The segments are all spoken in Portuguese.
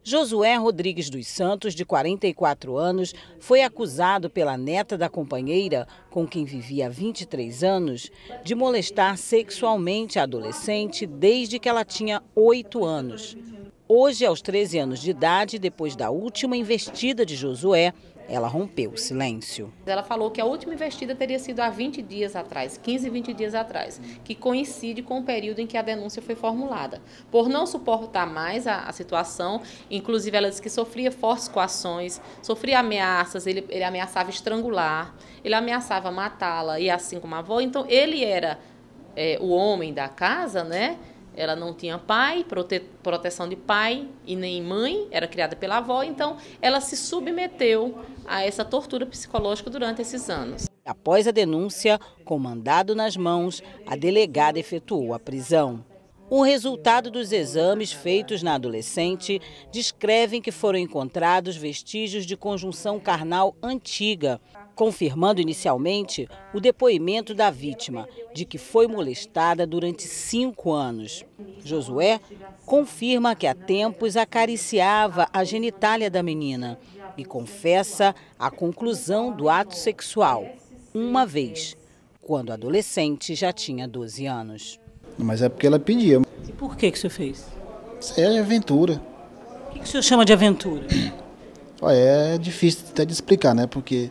Josué Rodrigues dos Santos, de 44 anos, foi acusado pela neta da companheira, com quem vivia há 23 anos, de molestar sexualmente a adolescente desde que ela tinha 8 anos. Hoje, aos 13 anos de idade, depois da última investida de Josué, ela rompeu o silêncio. Ela falou que a última investida teria sido há 20 dias atrás, 15, 20 dias atrás, que coincide com o período em que a denúncia foi formulada. Por não suportar mais a situação, inclusive ela disse que sofria fortes coações, sofria ameaças, ele ameaçava estrangular, ele ameaçava matá-la, e assim como a avó. Então ele era o homem da casa, né? Ela não tinha pai, proteção de pai e nem mãe, era criada pela avó, então ela se submeteu a essa tortura psicológica durante esses anos. Após a denúncia, com mandado nas mãos, a delegada efetuou a prisão. O resultado dos exames feitos na adolescente descrevem que foram encontrados vestígios de conjunção carnal antiga, confirmando inicialmente o depoimento da vítima, de que foi molestada durante 5 anos. Josué confirma que há tempos acariciava a genitália da menina e confessa a conclusão do ato sexual, uma vez, quando a adolescente já tinha 12 anos. Mas é porque ela pedia. E por que você fez? Isso é aventura. O que o senhor chama de aventura? Olha, é difícil até de explicar, né? Porque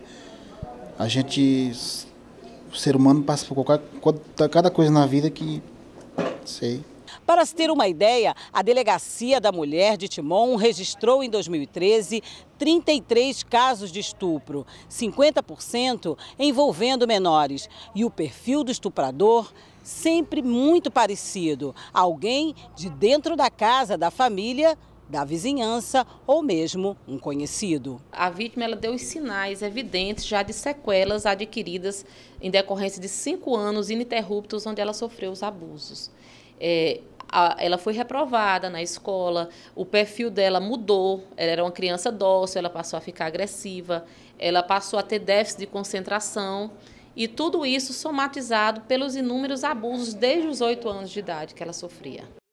o ser humano passa por cada coisa na vida que, sei. Para se ter uma ideia, a Delegacia da Mulher de Timon registrou em 2013 33 casos de estupro, 50% envolvendo menores. E o perfil do estuprador sempre muito parecido, alguém de dentro da casa, da família, da vizinhança ou mesmo um conhecido. A vítima ela deu os sinais evidentes já de sequelas adquiridas em decorrência de 5 anos ininterruptos onde ela sofreu os abusos. Ela foi reprovada na escola, o perfil dela mudou, ela era uma criança dócil, ela passou a ficar agressiva, ela passou a ter déficit de concentração e tudo isso somatizado pelos inúmeros abusos desde os 8 anos de idade que ela sofria.